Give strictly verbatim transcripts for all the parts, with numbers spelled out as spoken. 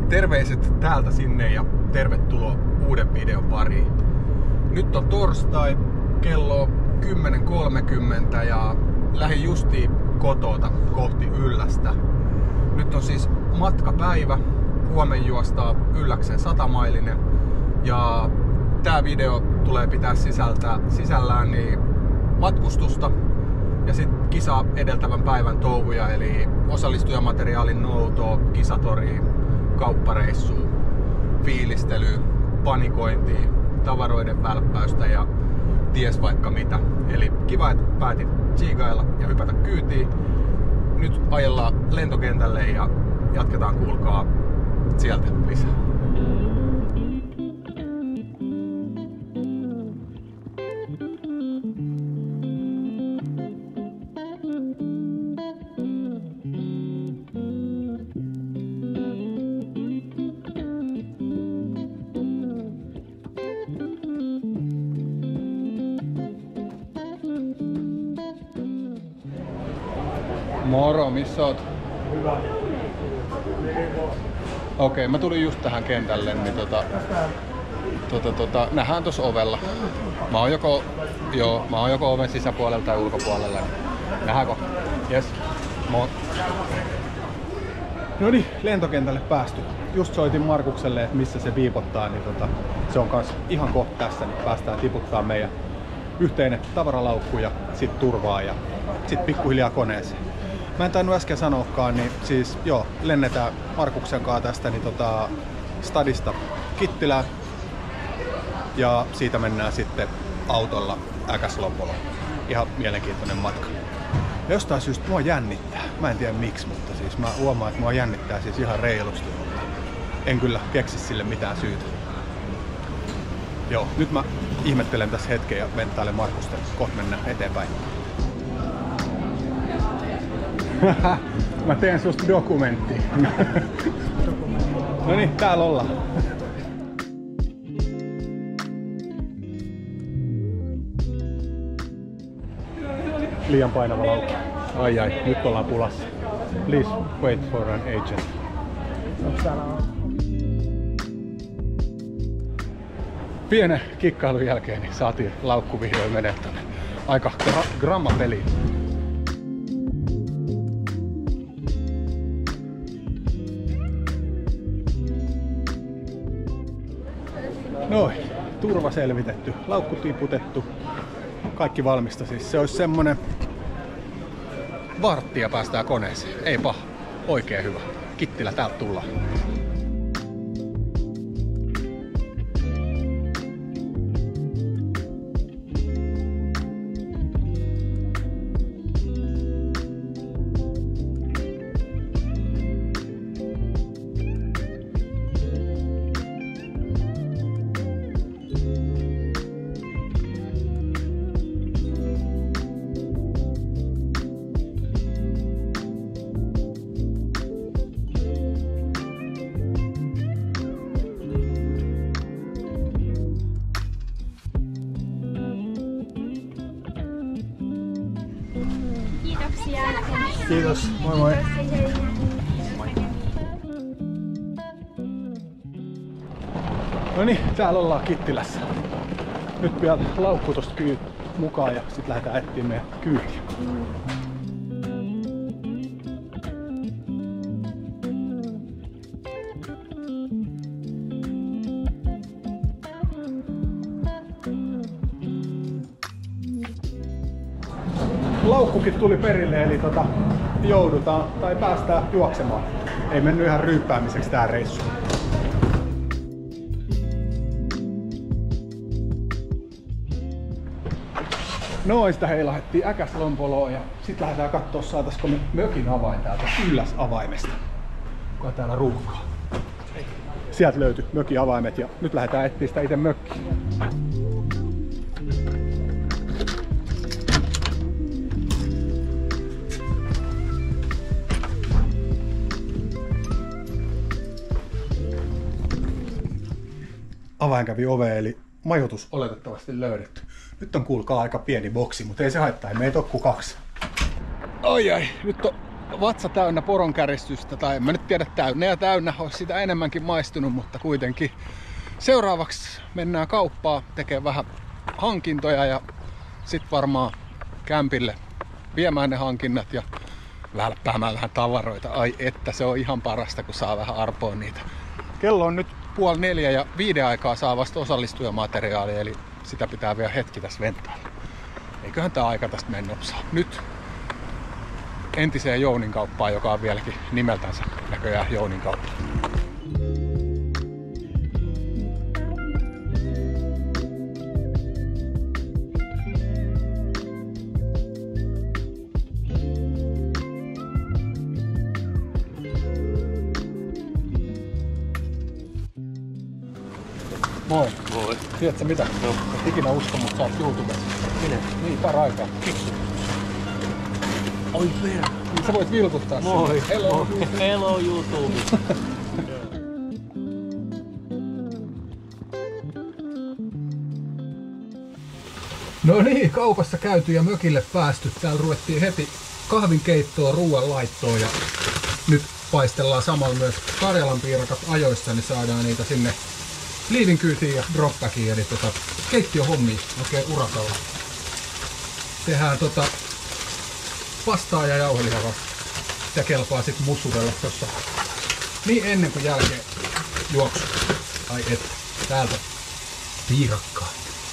Terveiset täältä sinne ja tervetuloa uuden videon pariin. Nyt on torstai, kello kymmenen kolmekymmentä ja lähdin justiin kotota kohti Yllästä. Nyt on siis matkapäivä. Huomenna juostaa Ylläksen satamailinen. Ja tää video tulee pitää sisältää, sisällään niin matkustusta ja sitten kisa edeltävän päivän touhuja, eli osallistujamateriaalin noutoa, kisatoriin, kauppareissuun, fiilistelyyn, panikointiin, tavaroiden välppäystä ja ties vaikka mitä. Eli kiva, että päätit tsiigailla ja hypätä kyytiin. Nyt ajellaan lentokentälle ja jatketaan, kuulkaa, sieltä lisää. Moro, missä oot? Hyvä. Okei, mä tulin just tähän kentälle, niin tota, tota, tota, nähdään tuossa ovella. Mä oon joko, joo, mä oon joko oven sisäpuolella tai ulkopuolella. Nähdäänkö? Jes. Moi. No niin, lentokentälle päästy. Just soitin Markukselle, että missä se viipottaa, niin tota, se on kans ihan kohta tässä, niin päästään tiputtaa meidän yhteinen tavaralaukku ja sit turvaa ja sit pikkuhiljaa koneeseen. Mä en tainnut äsken sanoakaan, niin siis joo, lennetään Markuksen kanssa tästä niin tota, stadista Kittilään ja siitä mennään sitten autolla Äkäslompoloon. Ihan mielenkiintoinen matka. Ja jostain syystä mua jännittää. Mä en tiedä miksi, mutta siis mä huomaan, että mua jännittää siis ihan reilusti, mutta en kyllä keksi sille mitään syytä. Joo, nyt mä ihmettelen tässä hetken ja venttailen Markusta. Kohta mennään eteenpäin. Mä teen susta dokumenttia. No niin, täällä ollaan. Liian painava laukku. Ai ai, nyt ollaan pulassa. Please wait for an agent. Pienen kikkailun jälkeen niin saatiin laukku vihdoin menee tonne aika gra- gramma peliin. Noin, turva selvitetty, laukku tiputettu, kaikki valmista. Siis se olisi semmonen varttia päästään koneeseen. Ei paha, oikein hyvä. Kittilä, täältä tullaan. Kiitos, moi moi. No niin, täällä ollaan Kittilässä. Nyt vielä laukku tosta kyy mukaan ja sit lähdetään etsimään meidän kyytiä. Laukkukin tuli perille, eli tota, joudutaan tai päästään juoksemaan. Ei mennyt ihan ryyppäämiseksi tää reissu. Noin, sitä heilahettiin Äkäslompoloon ja sit lähdetään kattoo saataisiko me mökin avain täältä Ylläs avaimesta. Kuka täällä ruuhkaa. Sieltä löytyi mökin avaimet ja nyt lähdetään etsiä sitä itse mökkiä. Avain kävi oveen, eli majoitus oletettavasti löydetty. Nyt on kuulkaa aika pieni boksi, mutta ei se haittaa, ei meitä ole kuin kaksi. Ai ai, nyt on vatsa täynnä poronkärjistystä, tai en mä nyt tiedä täynnä ja täynnä, olisi sitä enemmänkin maistunut, mutta kuitenkin. Seuraavaksi mennään kauppaan tekemään vähän hankintoja ja sit varmaan kämpille viemään ne hankinnat ja välppäämään vähän tavaroita. Ai että, se on ihan parasta, kun saa vähän arpoa niitä. Kello on nyt puoli neljä ja viiden aikaa saa vasta osallistujamateriaalia, eli sitä pitää vielä hetki tässä venttailla. Eiköhän tää aika tästä mennä nopsaa. Nyt entiseen Jounin kauppaan, joka on vieläkin nimeltänsä näköjään Jounin kauppa. Moi. Moi. Tiedätkö mitä? No. Et ikinä usko, mutta sä oot YouTubessa. Minä? Niin, paraikaa. Kiksu. Oi perä. Sä voit vilkuttaa sen. Moi. Hello. Moi. Hello YouTube. No niin, kaupassa käyty ja mökille päästy. Täällä ruvettiin heti kahvinkeittoa, ruoan laittoa ja nyt paistellaan samalla myös Karjalan piirakat ajoissa, niin saadaan niitä sinne liivin kyytiin ja dropbackiin, eli tota, keittiöhommia oikein urakalla. Tehdään tota pastaa ja jauhelihava. Ja kelpaa sit mussutella tossa niin ennen kuin jälkeen juoksu. Ai et, täältä piirakkaa.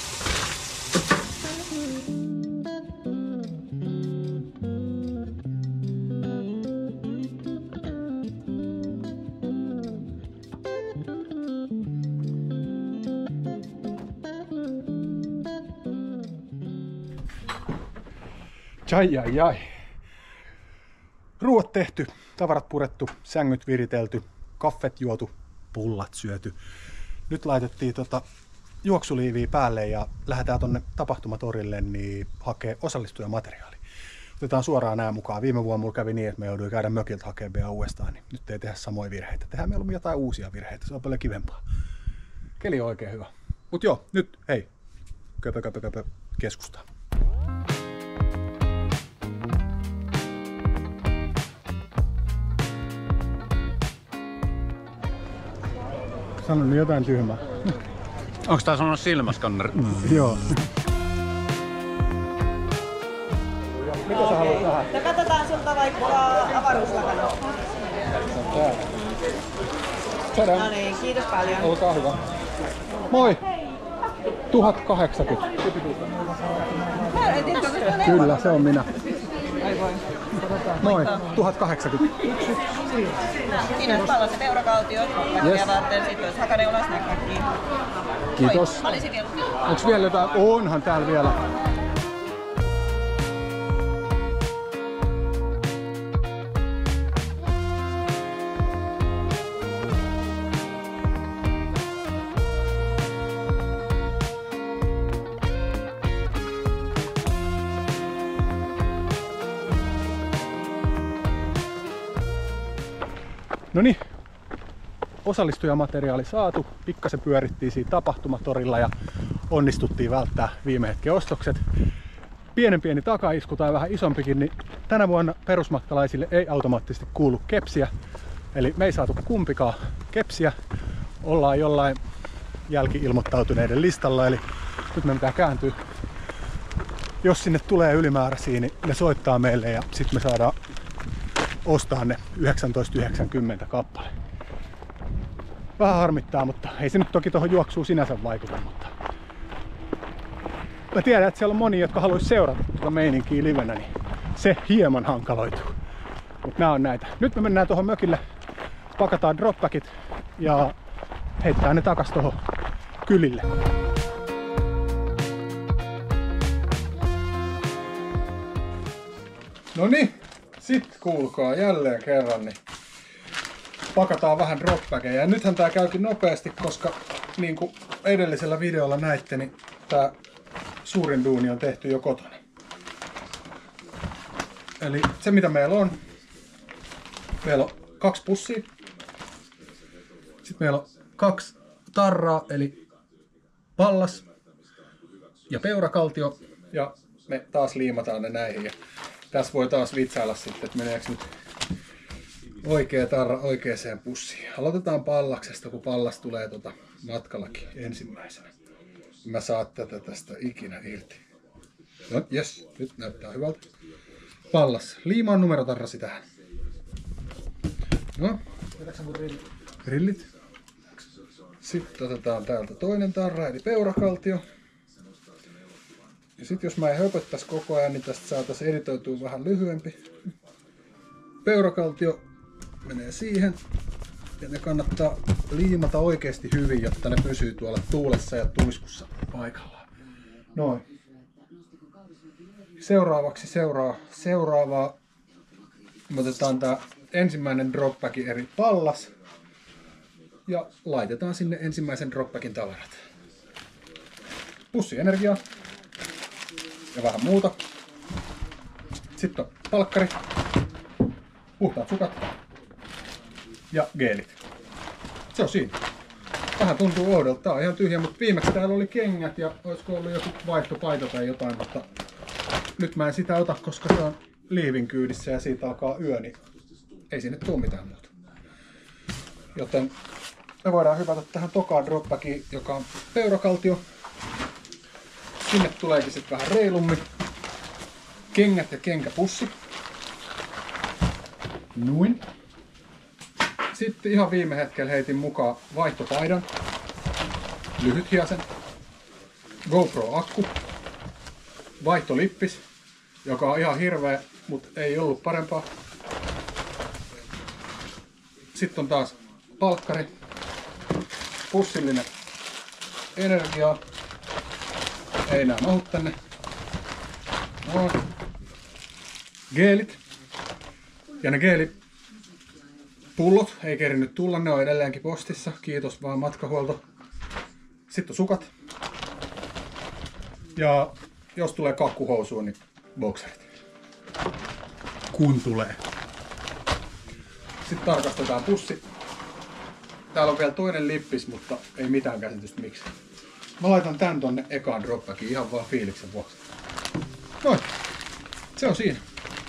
Jai, jai, jai. Ruuat tehty, tavarat purettu, sängyt viritelty, kaffet juotu, pullat syöty. Nyt laitettiin tota juoksuliiviä päälle ja lähdetään tonne tapahtumatorille niin hakee osallistujamateriaali. Otetaan suoraan nämä mukaan. Viime vuonna mulla kävi niin, että me jouduin käydä mökiltä hakemaan vielä uudestaan, niin nyt ei tehdä samoja virheitä. Tehdään mieluummin jotain uusia virheitä, se on paljon kivempaa. Keli on oikein hyvä. Mut joo, nyt hei, köpö, köpö, köpö, keskustaan. Sano nyt jotain tyhmää. Onks tää sanonut silmäskanneri? Mm. Joo. Mitä sä haluat tähän? No katsotaan sulta vaikka avaruuslakana. No niin, kiitos paljon. Olkaa hyvä. Moi! tuhat kahdeksankymmentä. Kyllä, se on minä. Moi, tuhat kahdeksankymmentä. Siinä on pallaset peurakautiot, yes. Varten, sitten olisi hakaneula, snackbackiin. Kiitos. Onks vielä jotain? Onhan täällä vielä. No niin, osallistujamateriaali saatu, pikkasen pyörittiin siinä tapahtumatorilla ja onnistuttiin välttää viime hetken ostokset. Pienen pieni takaisku tai vähän isompikin, niin tänä vuonna perusmatkalaisille ei automaattisesti kuulu kepsiä. Eli me ei saatu kumpikaan kepsiä, ollaan jollain jälki-ilmoittautuneiden listalla, eli nyt me pitää kääntyä. Jos sinne tulee ylimääräisiä, niin ne soittaa meille ja sitten me saadaan ostaa ne yhdeksäntoista yhdeksänkymmentä kappale. Vähän harmittaa, mutta ei se nyt toki tuohon juoksuun sinänsä vaikuta, mutta mä tiedän, että siellä on moni, jotka haluaisi seurata tuota meininkiä livenä, niin se hieman hankaloituu. Mutta nää on näitä. Nyt me mennään tuohon mökille, pakataan dropbackit ja heittää ne takas tuohon kylille. No niin. Sitten kuulkaa jälleen kerran, niin pakataan vähän dropbackeja. Ja nythän tää käykin nopeasti, koska niin kuin edellisellä videolla näitte, niin tää suurin duuni on tehty jo kotona. Eli se mitä meillä on, meillä on kaksi pussia. Sitten meillä on kaksi tarraa, eli pallas ja peurakaltio. Ja me taas liimataan ne näihin. Ja tässä voi taas vitsailla sitten, että meneekö nyt Oikea tarra oikeaan pussiin. Aloitetaan pallaksesta, kun pallas tulee tota matkallakin ensimmäisenä. Mä saan tätä tästä ikinä irti. No, jes, nyt näyttää hyvältä. Pallas. Liimaan numerotarrasi tähän. No. Rillit. Sitten otetaan täältä toinen tarra, eli peurakaltio. Ja sitten jos mä en höpöttäisi koko ajan, niin tästä saataisiin editoitua vähän lyhyempi. Peurakaltio menee siihen. Ja ne kannattaa liimata oikeasti hyvin, jotta ne pysyy tuolla tuulessa ja tuiskussa paikallaan. Noin. Seuraavaksi seuraa, seuraavaa. Me otetaan tää ensimmäinen dropbackin eri pallas. Ja laitetaan sinne ensimmäisen dropbackin tavarat. Pussienergiaa. Ja vähän muuta. Sitten on palkkari. Puhtaat sukat. Ja geelit. Se on siinä. Vähän tuntuu oudolta. Tää on ihan tyhjä, mutta viimeksi täällä oli kengät ja olisiko ollut joku vaihtopaita tai jotain, mutta nyt mä en sitä ota, koska se on liivin kyydissä ja siitä alkaa yö, niin ei sinne tule mitään muuta. Joten me voidaan hypätä tähän tokaan dropbackiin, joka on peurakaltio. Sinne tuleekin sitten vähän reilummin kengät ja kenkäpussi. Noin. Sitten ihan viime hetkellä heitin mukaan vaihtopaidan, lyhythiasen, GoPro-akku, vaihtolippis, joka on ihan hirveä, mutta ei ollut parempaa. Sitten on taas palkkari, pussillinen energiaa, ei nää mahu tänne. Noin. Geelit. Ja ne geelipullot ei kerinyt tulla, ne on edelleenkin postissa. Kiitos vaan matkahuolto. Sitten on sukat. Ja jos tulee kakkuhousuun, niin bokserit. Kun tulee. Sitten tarkastetaan pussi. Täällä on vielä toinen lippis, mutta ei mitään käsitystä miksi. Mä laitan tän tonne ekaan dropbackiin ihan vaan fiiliksen vuoksi. Noin. Se on siinä.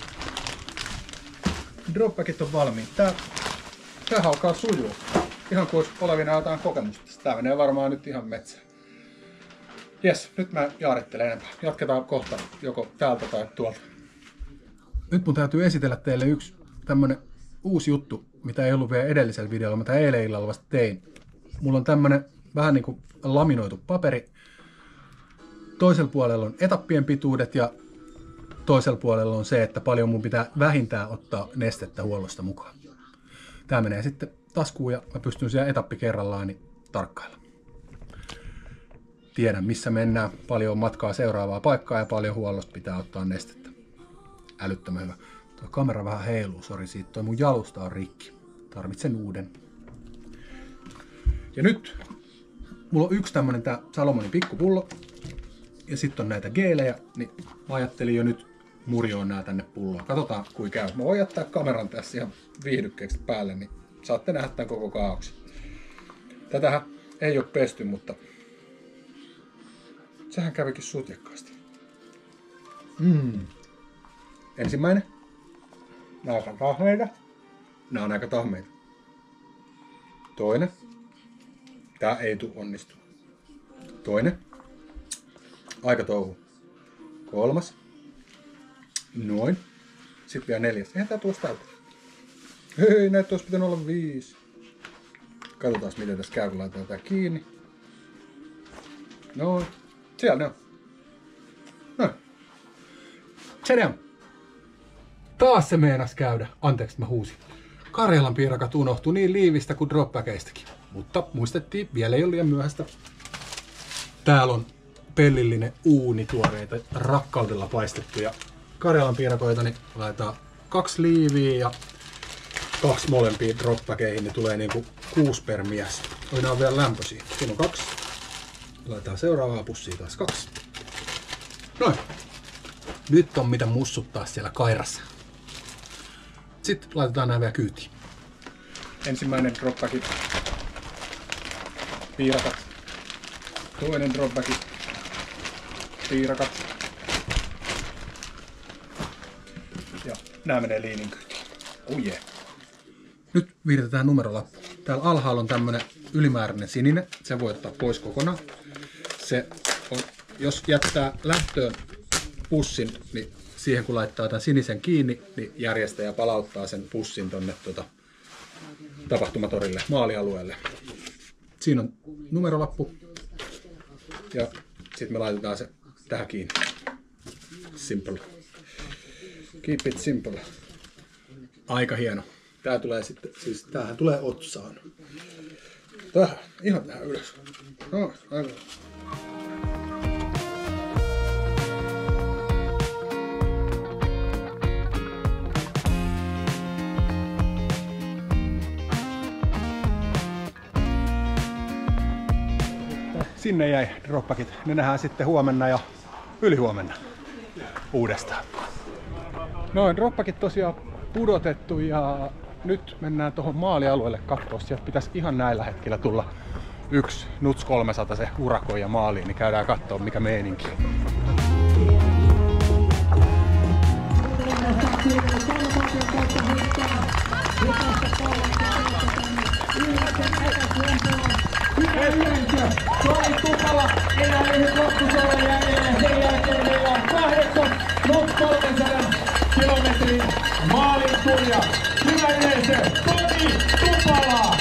Dropbackit on valmiin. Tää, tää alkaa sujua. Ihan kuin olisi olevina jotain kokemusta. Tää menee varmaan nyt ihan metsään. Jes, nyt mä jaarittelen enempää. Jatketaan kohta joko täältä tai tuolta. Nyt mun täytyy esitellä teille yksi tämmönen uusi juttu, mitä ei ollut vielä edellisellä videolla, mitä eilen illalla vasta tein. Mulla on tämmönen vähän niinku laminoitu paperi. Toisella puolella on etappien pituudet ja toisella puolella on se, että paljon mun pitää vähintään ottaa nestettä huollosta mukaan. Tää menee sitten taskuun ja mä pystyn siellä etappi kerrallaan niin tarkkailla. Tiedän missä mennään, paljon on matkaa seuraavaa paikkaa ja paljon huollosta pitää ottaa nestettä. Älyttömän hyvä. Tuo kamera vähän heiluu, sori siitä, toi mun jalusta on rikki. Tarvitsen uuden. Ja nyt mulla on yksi tämmönen tää Salomonin pikkupullo. Ja sitten on näitä geelejä, niin mä ajattelin jo nyt murjoon nää tänne pulloon. Katsotaan kui käy. Mä voin jättää kameran tässä ihan viihdykkeeksi päälle, niin saatte nähdä tämän koko kaauksen. Tätähän ei ole pesty, mutta sehän kävikin sutjakkaasti. Mm. Ensimmäinen. Nää on tahmeita. Nää on aika tahmeita. Toinen. Tää ei tule onnistu. Toinen. Aika touhu. Kolmas. Noin. Sitten vielä neljäs. Eihän tää tuossa täytä. Hei, näitä olisi pitänyt olla viisi. Katsotaan miten tässä käy, kun laitetaan tää kiinni. Noin. Siellä ne on. Noin. Se on. Taas se meinas käydä. Anteeksi, mä huusin. Karjalan piirakat unohtui niin liivistä kuin dropbackeistakin. Mutta muistettiin, vielä ei ole liian myöhäistä. Täällä on pellillinen uuni tuoreita rakkaudella paistettuja Karjalan piirakoita, niin laitetaan kaksi liiviä ja kaksi molempia dropbackeihin, niin tulee niinku kuusi per mies. Oina on vielä lämpöisiä. Siinä on kaksi. Laitetaan seuraavaa pussia taas kaksi. Noin. Nyt on mitä mussuttaa siellä kairassa. Sitten laitetaan nämä vielä kyytiin. Ensimmäinen dropbacki. Piirakat. Toinen dropbacki. Piirakat. Ja nämä menee liinin kyytiin. Oh yeah. Nyt viiritetään numerolappu. Täällä alhaalla on tämmönen ylimääräinen sininen. Se voi ottaa pois kokonaan. Se on, jos jättää lähtöön pussin, niin siihen kun laittaa tämän sinisen kiinni, niin järjestäjä palauttaa sen pussin tonne tuota, tapahtumatorille, maalialueelle. Siinä on numerolappu. Ja sitten me laitetaan se tähän kiinni. Simple. Keep it simple. Aika hieno. Tää tulee sitten, siis tämähän tulee otsaan. Tähän, ihan tähän ylös. No, aivan. Sinne jäi droppackit. Ne nähdään sitten huomenna ja ylihuomenna uudestaan. Noin, droppackit tosiaan pudotettu ja nyt mennään tuohon maalialueelle katsoa. Sieltä pitäisi ihan näillä hetkillä tulla yksi Nuts kolmesataa se urakoija maaliin, niin käydään katsoa mikä meininki. Tomi Tupala enää lyhyt loppusuola jäljellä. Sen jälkeen meillä on kahdeksan Nuts kolmesataa kilometrin maalin tulija. Hyvä yleisö, Tomi Tupala!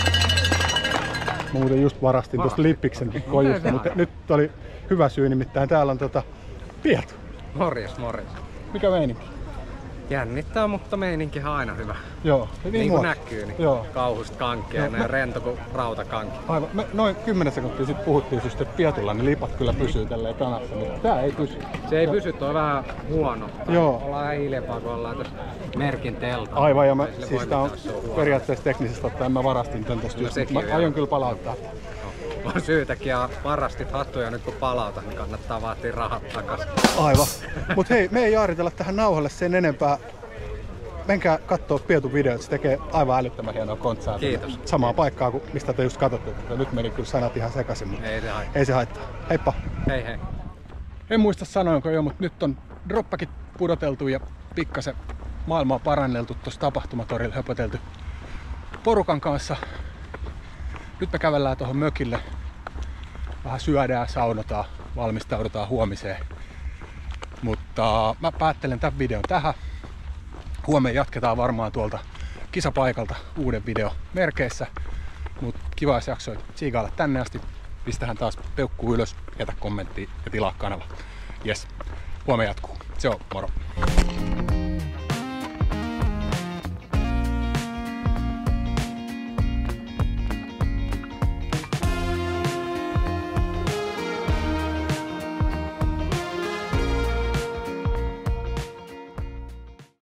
Mä muuten just varastin tuosta Lippiksen kojusta, mutta nyt oli hyvä syy, nimittäin täällä on tota Pietu. Morjes, morjes. Mikä meininki? Jännittää, mutta meininkihän on aina hyvä. Joo, Niin, niin kuin mua. näkyy, niin Joo. kauhusta kankkeena ja rento kuin rautakanki. Aivan. Me noin kymmenen sekuntia sitten puhuttiin just, että Pietulla ne lipat kyllä pysyy tälleen kanassa, mutta tää ei pysy. Se ei pysy, toi vähän huono. Joo. Ollaan vähän hiljempaa, kun ollaan tässä merkin teltalla. Aivan, ja mä, Ei sille siis voi tää on mitään, se on huono. periaatteessa teknisesti ottaen mä varastin tän tosta No just, sekin mä on aion ihan- kyllä palauttaa. On syytäkin ja varastit hattuja nyt kun palautat, niin kannattaa vaatia rahat takas. Aivan. Mut hei, me ei jaaritella tähän nauhalle sen enempää. Menkää kattoo Pietun videot, se tekee aivan älyttömän hienoa kontsaa. Kiitos. Samaa paikkaa kuin mistä te just katsotte. Nyt meni kyllä sanat ihan sekaisin, mutta Ei se haittaa. ei se haittaa. Heippa! Hei hei. En muista sanoinko jo, mutta nyt on droppackit pudoteltu ja pikkasen maailmaa paranneltu tuossa tapahtumatorilla, höpötelty porukan kanssa. Nyt me kävellään tuohon mökille. Vähän syödään, saunotaan, valmistaudutaan huomiseen. Mutta mä päättelen tämän videon tähän. Huomenna jatketaan varmaan tuolta kisapaikalta uuden video merkeissä. Mutta kiva, jos jaksoit tsiikailla tänne asti. Pistähän taas peukku ylös, jätä kommentti ja tilaa kanava. Jes, huomenna jatkuu. Se on, moro!